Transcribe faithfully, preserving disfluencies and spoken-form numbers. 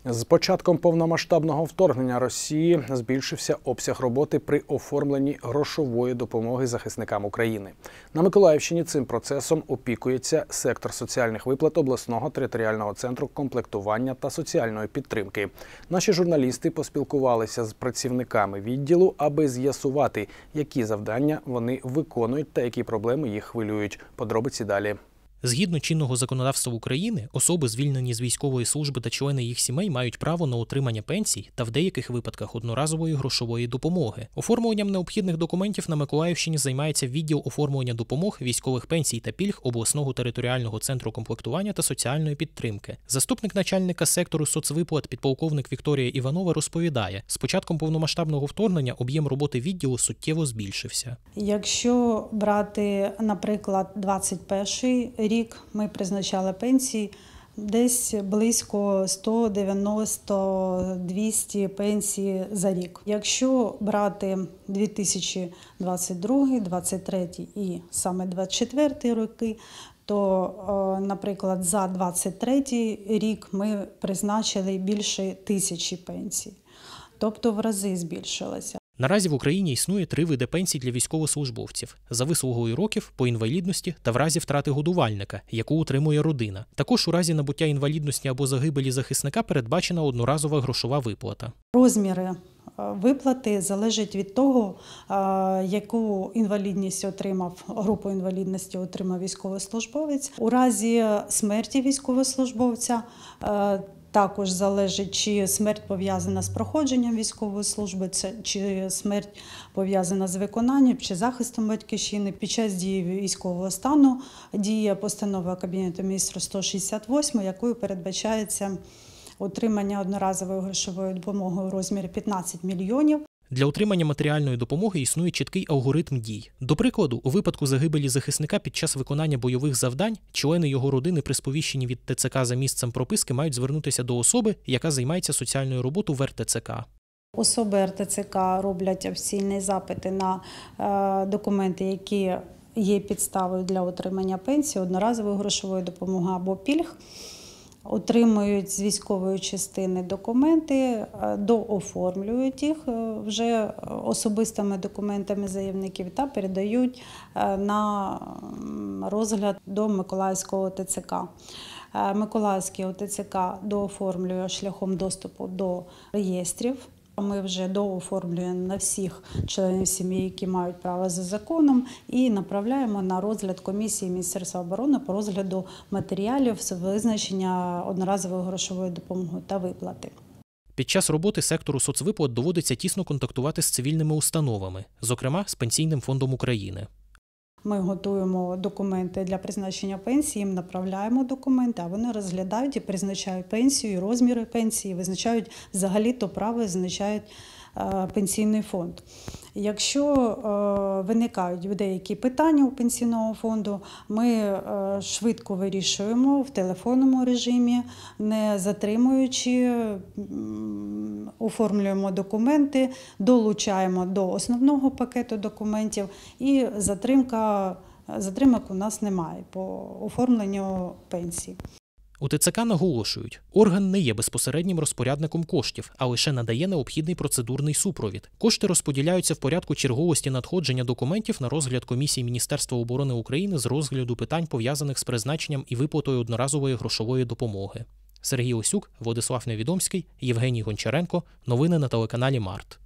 З початком повномасштабного вторгнення Росії збільшився обсяг роботи при оформленні грошової допомоги захисникам України. На Миколаївщині цим процесом опікується сектор соціальних виплат обласного територіального центру комплектування та соціальної підтримки. Наші журналісти поспілкувалися з працівниками відділу, аби з'ясувати, які завдання вони виконують та які проблеми їх хвилюють. Подробиці далі. Згідно чинного законодавства України, особи, звільнені з військової служби та члени їх сімей, мають право на отримання пенсій та в деяких випадках одноразової грошової допомоги. Оформленням необхідних документів на Миколаївщині займається відділ оформлення допомог, військових пенсій та пільг обласного територіального центру комплектування та соціальної підтримки. Заступник начальника сектору соцвиплат підполковник Вікторія Іванова розповідає, з початком повномасштабного вторгнення об'єм роботи відділу суттєво збільшився. Якщо брати, наприклад, двадцять перший рік, ми призначали пенсії десь близько сто дев'яносто - двісті пенсій за рік. Якщо брати дві тисячі двадцять другий - двадцять третій і саме двадцять четвертий роки, то, наприклад, за двадцять третій рік ми призначили більше тисячі пенсій, тобто в рази збільшилося. Наразі в Україні існує три види пенсій для військовослужбовців – за вислугою років, по інвалідності та в разі втрати годувальника, яку утримує родина. Також у разі набуття інвалідності або загибелі захисника передбачена одноразова грошова виплата. Розміри виплати залежать від того, яку інвалідність отримав, групу інвалідності отримав військовослужбовець. У разі смерті військовослужбовця також залежить, чи смерть пов'язана з проходженням військової служби, чи смерть пов'язана з виконанням, чи захистом батьківщини. Під час дії військового стану діє постанова Кабінету міністрів сто шістдесят восьма, якою передбачається отримання одноразової грошової допомоги у розмірі п'ятнадцять мільйонів. Для отримання матеріальної допомоги існує чіткий алгоритм дій. До прикладу, у випадку загибелі захисника під час виконання бойових завдань, члени його родини при сповіщенні від Те Це Ка за місцем прописки мають звернутися до особи, яка займається соціальною роботою в Ер Те Це Ка. Особи Ер Те Це Ка роблять офіційні запити на е, документи, які є підставою для отримання пенсії, одноразової грошової допомоги або пільг. Отримують з військової частини документи, дооформлюють їх вже особистими документами заявників та передають на розгляд до Миколаївського О Те Це Ка. Миколаївський О Те Це Ка дооформлює шляхом доступу до реєстрів. Ми вже дооформлюємо на всіх членів сім'ї, які мають право за законом, і направляємо на розгляд комісії Міністерства оборони по розгляду матеріалів з визначення одноразової грошової допомоги та виплати. Під час роботи сектору соцвиплат доводиться тісно контактувати з цивільними установами, зокрема з Пенсійним фондом України. Ми готуємо документи для призначення пенсії, їм направляємо документи, а вони розглядають і призначають пенсію, і розміри пенсії, визначають взагалі-то право, визначають Пенсійний фонд. Якщо виникають деякі питання у Пенсійного фонду, ми швидко вирішуємо в телефонному режимі, не затримуючи, оформлюємо документи, долучаємо до основного пакету документів, і затримка, затримок у нас немає по оформленню пенсії. У Те Це Ка наголошують, орган не є безпосереднім розпорядником коштів, а лише надає необхідний процедурний супровід. Кошти розподіляються в порядку черговості надходження документів на розгляд комісії Міністерства оборони України з розгляду питань, пов'язаних з призначенням і виплатою одноразової грошової допомоги. Сергій Осюк, Владислав Невідомський, Євгеній Гончаренко. Новини на телеканалі Март.